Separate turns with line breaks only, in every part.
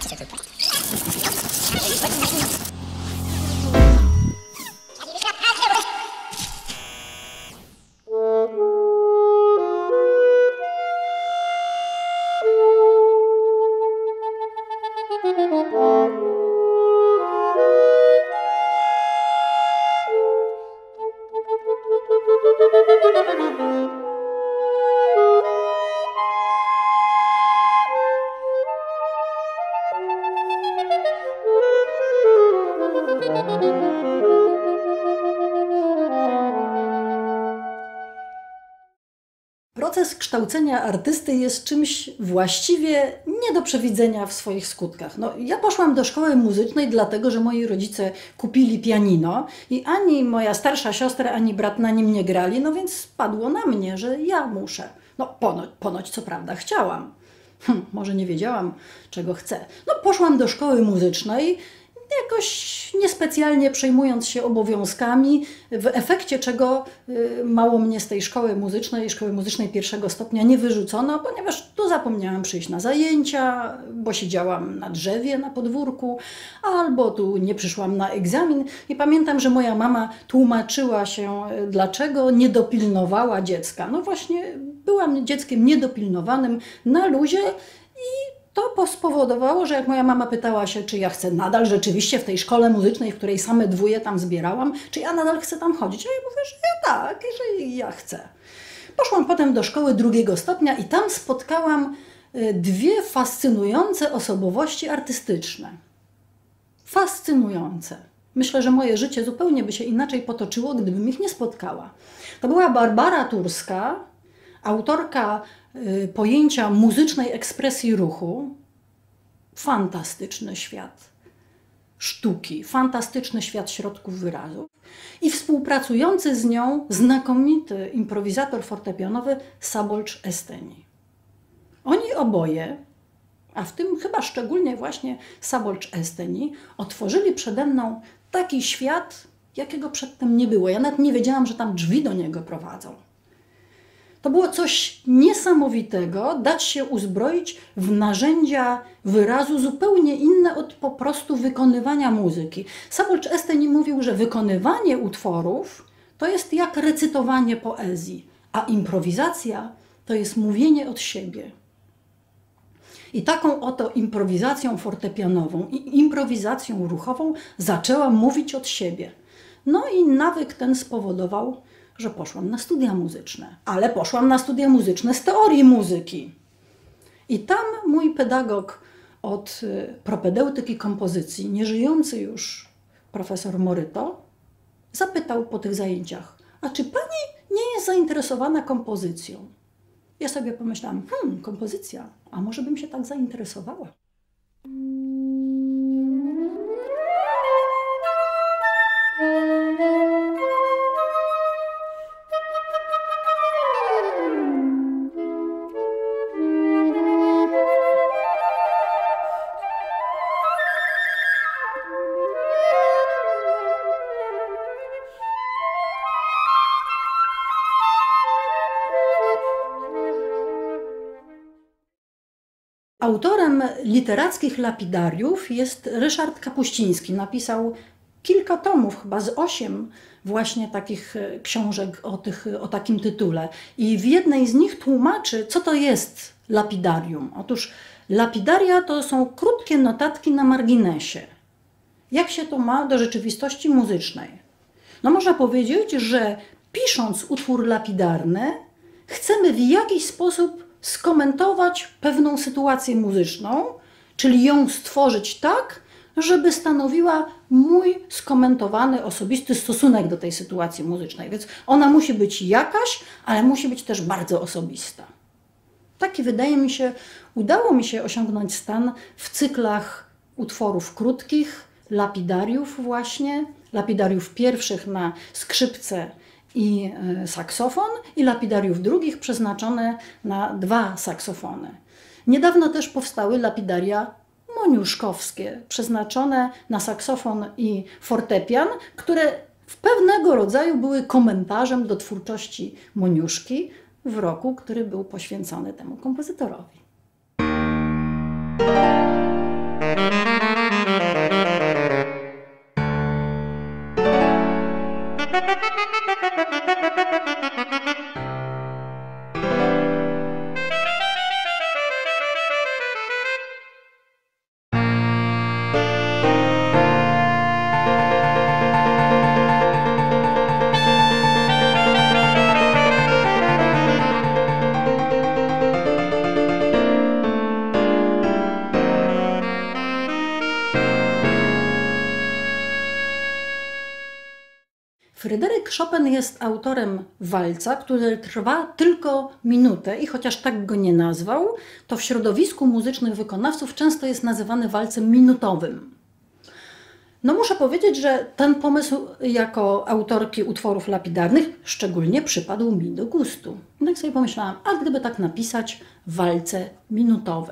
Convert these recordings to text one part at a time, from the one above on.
Proces kształcenia artysty jest czymś właściwie nie do przewidzenia w swoich skutkach. No, ja poszłam do szkoły muzycznej dlatego, że moi rodzice kupili pianino i ani moja starsza siostra, ani brat na nim nie grali, no więc spadło na mnie, że ja muszę. No ponoć co prawda chciałam. Może nie wiedziałam, czego chcę. No poszłam do szkoły muzycznej, jakoś niespecjalnie przejmując się obowiązkami, w efekcie czego mało mnie z tej szkoły muzycznej pierwszego stopnia nie wyrzucono, ponieważ tu zapomniałam przyjść na zajęcia, bo siedziałam na drzewie na podwórku, albo tu nie przyszłam na egzamin. I pamiętam, że moja mama tłumaczyła się, dlaczego nie dopilnowała dziecka. No właśnie, byłam dzieckiem niedopilnowanym, na luzie i to spowodowało, że jak moja mama pytała się, czy ja chcę nadal rzeczywiście w tej szkole muzycznej, w której same dwóje tam zbierałam, czy ja nadal chcę tam chodzić. A ja mówię, że ja tak, że ja chcę. Poszłam potem do szkoły drugiego stopnia i tam spotkałam dwie fascynujące osobowości artystyczne. Fascynujące. Myślę, że moje życie zupełnie by się inaczej potoczyło, gdybym ich nie spotkała. To była Barbara Turska, autorka pojęcia muzycznej ekspresji ruchu. Fantastyczny świat sztuki, fantastyczny świat środków wyrazu i współpracujący z nią znakomity improwizator fortepianowy Szabolcs Esztényi. Oni oboje, a w tym chyba szczególnie właśnie Szabolcs Esztényi, otworzyli przede mną taki świat, jakiego przedtem nie było. Ja nawet nie wiedziałam, że tam drzwi do niego prowadzą. To było coś niesamowitego, dać się uzbroić w narzędzia wyrazu zupełnie inne od po prostu wykonywania muzyki. Szabolcs Esztényi mówił, że wykonywanie utworów to jest jak recytowanie poezji, a improwizacja to jest mówienie od siebie. I taką oto improwizacją fortepianową i improwizacją ruchową zaczęłam mówić od siebie. No i nawyk ten spowodował, że poszłam na studia muzyczne, ale poszłam na studia muzyczne z teorii muzyki. I tam mój pedagog od propedeutyki kompozycji, nieżyjący już profesor Moryto, zapytał po tych zajęciach, a czy pani nie jest zainteresowana kompozycją? Ja sobie pomyślałam, kompozycja, a może bym się tak zainteresowała? Autorem literackich lapidariów jest Ryszard Kapuściński. Napisał kilka tomów, chyba z 8 właśnie takich książek o takim tytule. I w jednej z nich tłumaczy, co to jest lapidarium. Otóż lapidaria to są krótkie notatki na marginesie. Jak się to ma do rzeczywistości muzycznej? No można powiedzieć, że pisząc utwór lapidarny, chcemy w jakiś sposób skomentować pewną sytuację muzyczną, czyli ją stworzyć tak, żeby stanowiła mój skomentowany, osobisty stosunek do tej sytuacji muzycznej. Więc ona musi być jakaś, ale musi być też bardzo osobista. Taki, wydaje mi się, udało mi się osiągnąć stan w cyklach utworów krótkich, lapidariów właśnie, lapidariów pierwszych na skrzypce i saksofon i lapidariów drugich przeznaczone na 2 saksofony. Niedawno też powstały lapidaria moniuszkowskie, przeznaczone na saksofon i fortepian, które w pewnego rodzaju były komentarzem do twórczości Moniuszki w roku, który był poświęcony temu kompozytorowi. Fryderyk Chopin jest autorem walca, który trwa tylko minutę i chociaż tak go nie nazwał, to w środowisku muzycznych wykonawców często jest nazywany walcem minutowym. No muszę powiedzieć, że ten pomysł jako autorki utworów lapidarnych szczególnie przypadł mi do gustu. I tak sobie pomyślałam, a gdyby tak napisać walce minutowe.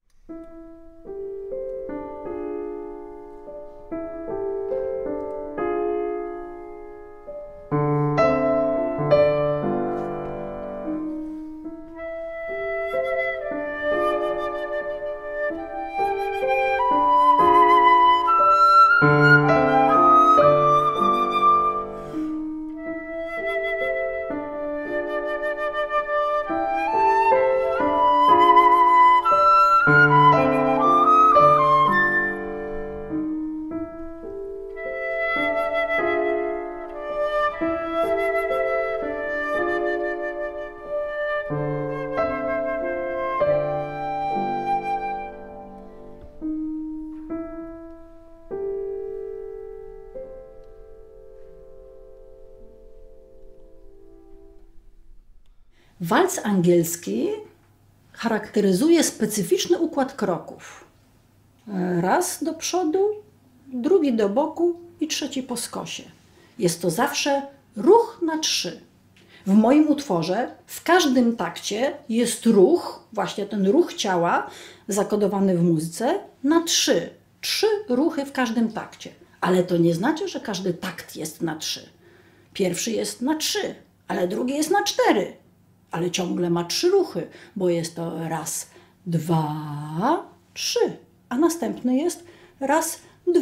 Walc angielski charakteryzuje specyficzny układ kroków. Raz do przodu, drugi do boku i trzeci po skosie. Jest to zawsze ruch na 3. W moim utworze w każdym takcie jest ruch, właśnie ten ruch ciała zakodowany w muzyce na 3. 3 ruchy w każdym takcie. Ale to nie znaczy, że każdy takt jest na 3. Pierwszy jest na 3, ale drugi jest na 4. Ale ciągle ma 3 ruchy, bo jest to raz, 2, 3, a następny jest raz,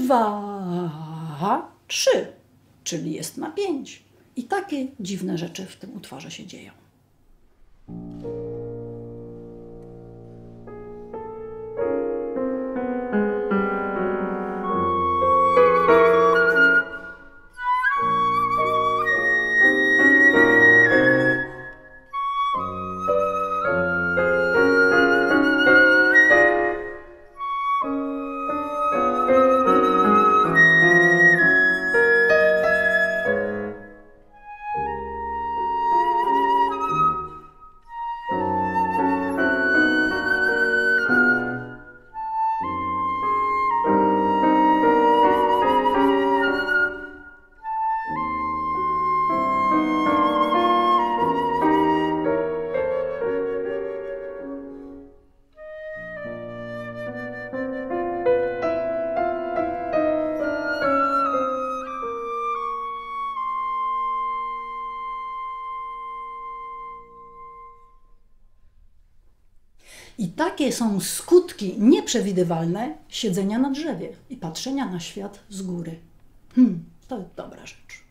2, 3, czyli jest na 5. I takie dziwne rzeczy w tym utworze się dzieją. I takie są skutki nieprzewidywalne siedzenia na drzewie i patrzenia na świat z góry. To jest dobra rzecz.